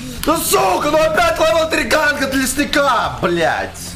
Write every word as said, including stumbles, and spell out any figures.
Ну сука, ну опять левел три ганга для лесника, блядь.